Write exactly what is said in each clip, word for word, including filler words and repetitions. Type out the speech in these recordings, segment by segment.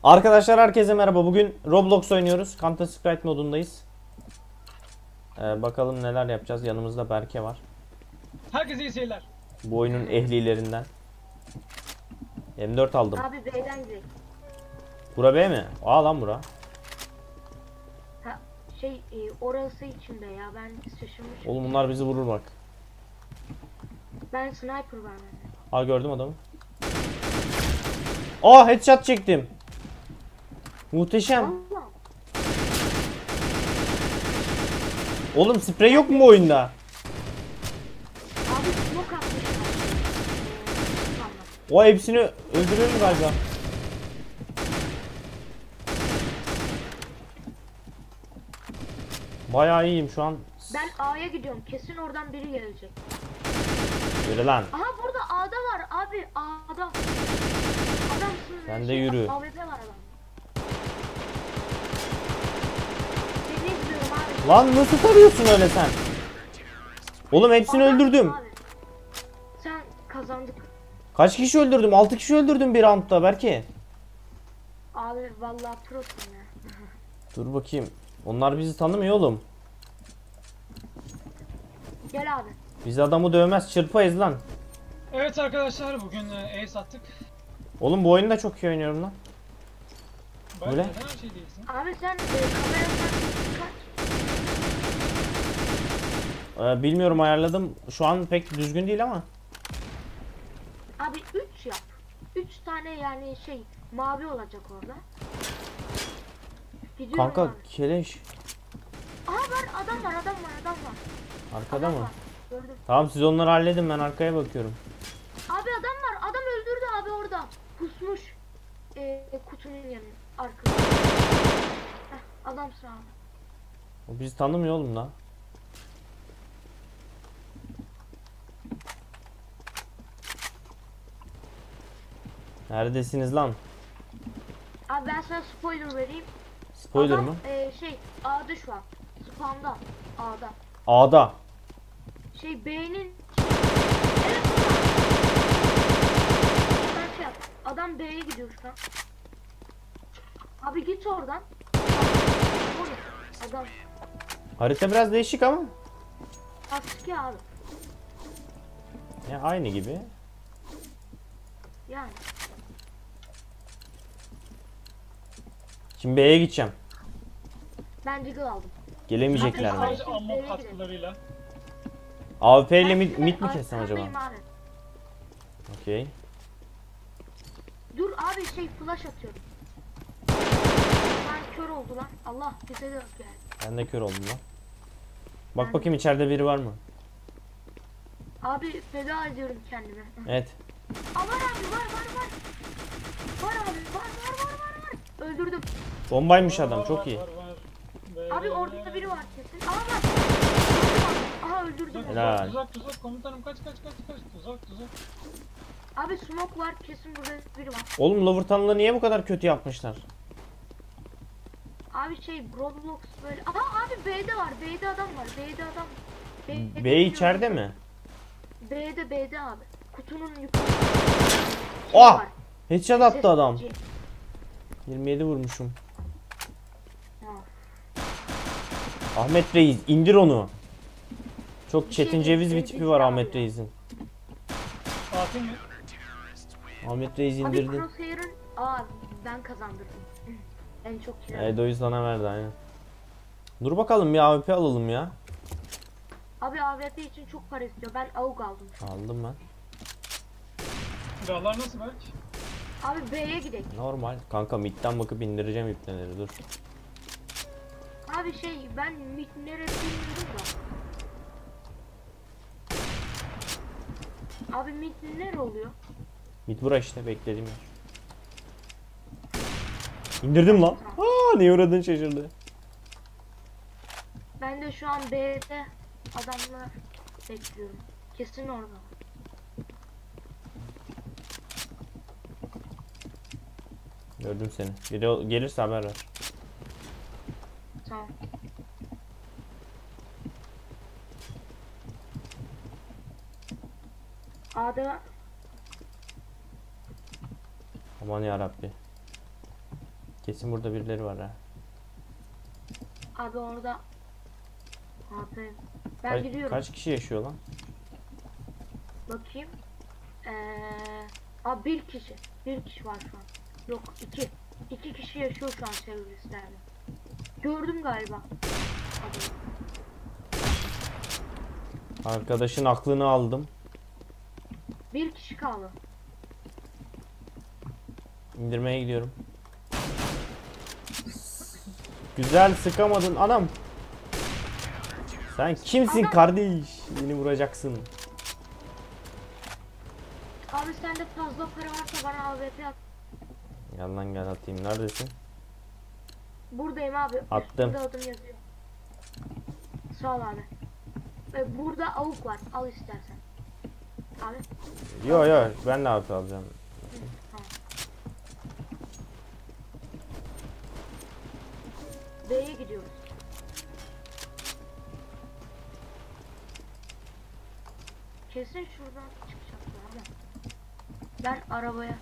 Arkadaşlar herkese merhaba. Bugün Roblox oynuyoruz. Counter Strike modundayız. Ee, bakalım neler yapacağız. Yanımızda Berke var. Herkese iyi seyirler. Bu oyunun ehlilerinden. M dört aldım. Abi B'den gidelim. Bura B mi? A lan bura. Ha, şey e, orası içinde ya ben şaşırmışım. Oğlum bunlar bizi vurur bak. Ben sniper var bende. Aa gördüm adamı. Aa headshot çektim. Muhteşem. Allah. Oğlum sprey yok mu bu oyunda? Abi smoke atmışlar. Ee, tamam. O hepsini öldürüyor mu galiba? Bayağı iyiyim şu an. Ben A'ya gidiyorum. Kesin oradan biri gelecek. Yürü lan. Aha burada A'da var abi. A'da. Adamsın. Sen de yürü. A W P var adam. Seni izliyorum abi. Lan nasıl tarıyorsun öyle sen? Oğlum hepsini Adamsın öldürdüm. abi. Sen kazandık. Kaç kişi öldürdüm? altı kişi öldürdüm bir roundda Berke. Abi vallahi prosun ya. Dur bakayım. Onlar bizi tanımıyor oğlum. Gel abi. Biz adamı dövmez çırpayız lan. Evet arkadaşlar bugün e, ace attık. Oğlum bu oyunu da çok iyi oynuyorum lan. Böyle Öyle. neden her şey değilsin? Abi sen e, kameradan kaç? Ee, bilmiyorum ayarladım. Şu an pek düzgün değil ama. Abi üç yap. üç tane yani şey mavi olacak orada. Gidiyorum Kanka abi. keleş. Aha var adam var adam var adam var. Arkada Adam mı? var. Gördüm. Tamam siz onları halledin, ben arkaya bakıyorum. Abi adam var. Adam öldürdü abi orada. Pusmuş. Ee, kutunun yanı arkasında. Heh, adamsın abi. O bizi tanımıyor oğlum lan. Neredesiniz lan? Abi ben sana spoiler vereyim. Spoiler adam, mı? E, şey A'da şu an. Spawn'da. A'da. A'da. Şey B'nin evet orada. Ben şey yap. Adam B'ye gidiyor şu an. Abi git oradan. Oğlum, adam Harita biraz değişik ama. aski abi. Ya aynı gibi. Yani. Şimdi B'ye gideceğim. Ben Deagle aldım. Gelemeyecekler Abi, mi? Sadece ammo katkılarıyla. A W P ile Ben mid, senin mid mi kessem acaba? arkandayım abi. Okey. Dur abi şey flash atıyorum. Ben kör oldu lan. Allah bize de geldi. Ben de kör oldum lan. Bak Ben- bakayım içeride biri var mı? Abi feda ediyorum kendime. Evet. Aa, var abi var var var. Var abi var var var var var. Öldürdüm. Bombaymış Var, adam var, çok var, iyi. var, var. Abi Böyle- orada biri var kesin. Aa var. Aha öldürdüm. Tuzak, Helal. tuzak, tuzak, komutanım kaç kaç kaç kaç tuzak tuzak. Abi smoke var kesin burada biri var. Oğlum lower tunnel'ı niye bu kadar kötü yapmışlar? Abi şey Roblox böyle. Aha abi B'de var. B'de adam var. B'de adam. B'de B içeride mi? B'de B'de abi. Kutunun yukarı. Ah! Headshot attı adam. Ses- yirmi yedi vurmuşum. Ha. Ahmet Reis indir onu. Çok Bir şey çetin değil, ceviz bir sevdiğim tipi var silah Ahmet ya. Reis'in. Fatih mi? Ahmet Reis Abi indirdi. Crosshair'ın aa ben kazandırdım. En çok kilo. Edo'yu sana verdi aynen. Dur bakalım bir A W P alalım ya. Abi A W P için çok para istiyor. Ben A U G aldım. Aldım ben. Silahlar nasıl belki? Abi B'ye gidelim. Normal. Kanka midden bakıp indireceğim ipneleri dur. Abi şey ben mid nerede bilmiyorum da. Abi mid nere oluyor? Mid bura işte beklediğim yer. İndirdim lan. Aa niye uğradın şaşırdı. Ben de şu an B'de adamlar bekliyorum. Kesin orada. Gördüm seni. Biri o- gelirse haber ver. Tamam. A'da Aman yarabbi. Kesin burada birileri var ha. Abi orada. Abi ben Kaç, gidiyorum. kaç kişi yaşıyor lan? Bakayım. Ee, abi bir kişi. Bir kişi var şu an. Yok iki. İki kişi yaşıyor şu an teröristlerde. Gördüm galiba. Abi. Arkadaşın aklını aldım. Bir kişi kaldı. İndirmeye gidiyorum. Güzel sıkamadın anam. Sen kimsin Adam- kardeş? Beni vuracaksın. Abi sende fazla para varsa bana A W P at. Gel lan gel atayım. Neredesin? Buradayım abi. Attım. Üstünde adım yazıyor. Sağ ol abi. Ve burada avuk var. Al istersen. Abi. Yo yo ben de A P alacağım. Hı, tamam. B'ye gidiyoruz. Kesin şuradan çıkacaklar ama. Ben arabaya.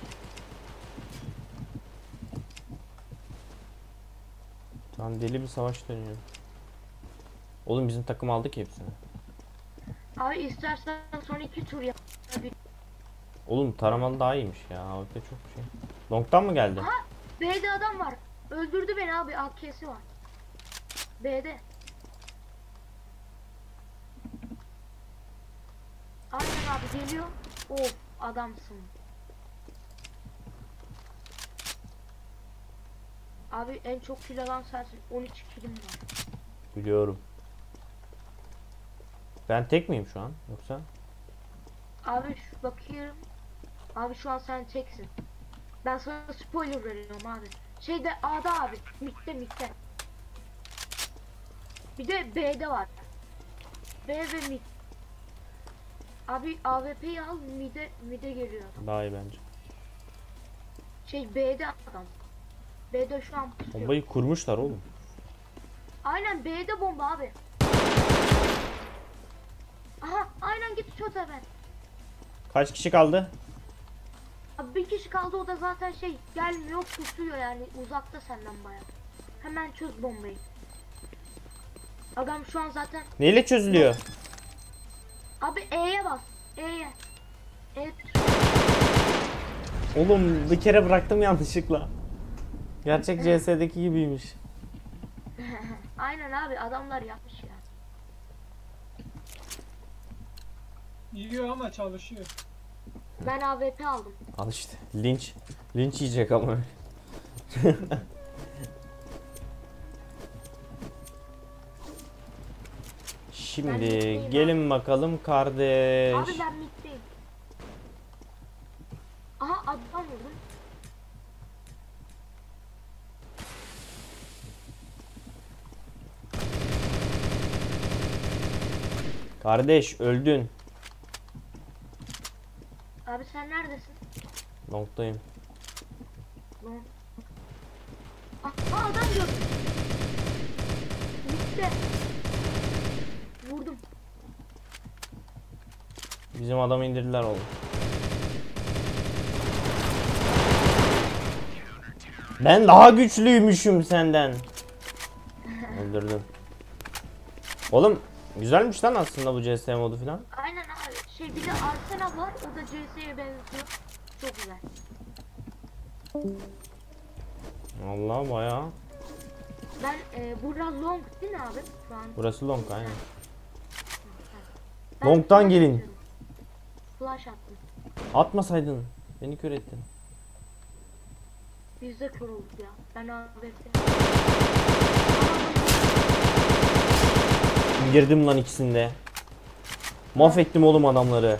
Tam deli bir savaş dönüyor. Oğlum bizim takım aldı ki hepsini. Abi istersen son iki tur yap. Abi. Oğlum taramalı daha iyiymiş ya. A W P çok şey. Long'dan mı geldi? Aha, B'de adam var. Öldürdü beni abi. A K'si var. B'de. Aynen abi geliyor. Of adamsın. Abi en çok kill alan sensin. on üç killim var. Biliyorum. Ben tek miyim şu an yoksa? Abi şu bakıyorum. Abi şu an sen teksin. Ben sana spoiler veriyorum abi. Şeyde A'da abi. Mid'de mid'de. Bir de B'de var. B ve mid. Abi A W P'yi al mid'e mid'e geliyor adam. Daha iyi bence. Şey B'de adam. B'de şu an pusuyor. Bombayı kurmuşlar oğlum. Aynen B'de bomba abi. Aha aynen git çöz hemen. Kaç kişi kaldı? Abi bir kişi kaldı o da zaten şey gelmiyor pusuyor yani uzakta senden baya. Hemen çöz bombayı. Adam şu an zaten Neyle çözülüyor? abi E'ye bas. E'ye. E Oğlum bir kere bıraktım yanlışlıkla. Gerçek C S'deki gibiymiş. aynen abi adamlar yapmış ya. Yiyor ama çalışıyor. Ben A W P aldım. Al işte. Linç. Linç yiyecek ama. Şimdi middeyim gelin bakalım kardeş. Abi ben middeyim. Aha adam vurdum. Kardeş öldün. Abi sen neredesin? Long'dayım. Lan. Aa adam gördüm. Midde. Vurdum. Bizim adamı indirdiler oğlum. Ben daha güçlüymüşüm senden. Öldürdüm. Oğlum güzelmiş lan aslında bu C S modu falan. Aynen abi. Şey bir de Arsenal var. O da C S'ye benziyor. Çok güzel. Allah bayağı. Ben e, burada long değil mi abi? Şu an. Burası long aynen. Ben Long'dan flash gelin. atıyorum. Flash attım. Atmasaydın. Beni kör ettin. Biz de kör olduk ya. Ben A W P. İndirdim lan ikisinde. Mahvettim oğlum adamları.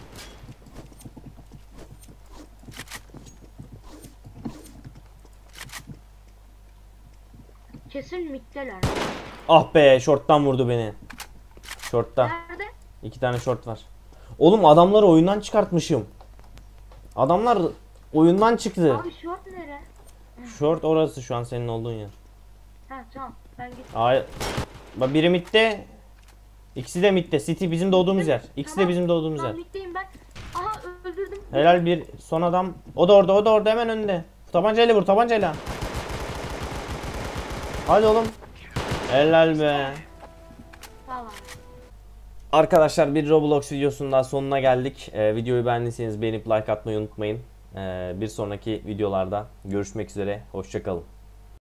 Kesin middeler. Ah be short'tan vurdu beni. Short'ta. Nerede? İki tane short var. Oğlum adamları oyundan çıkartmışım. Adamlar oyundan çıktı. Abi short nere? Short orası şu an senin olduğun yer. Ha tamam. Ben git. Ay, bak biri midde. İkisi de midde. City bizim doğduğumuz yer. İkisi de Tamam. bizim doğduğumuz Tamam yer. middeyim ben. Aha öldürdüm. Helal bir son adam. O da orada, o da orada hemen önünde. Tabancayla vur, tabancayla. Hadi oğlum. Helal be. Sağ ol abi. Arkadaşlar bir Roblox videosunun daha sonuna geldik. Ee, videoyu beğendiyseniz beğenip like atmayı unutmayın. Ee, bir sonraki videolarda görüşmek üzere. Hoşça kalın.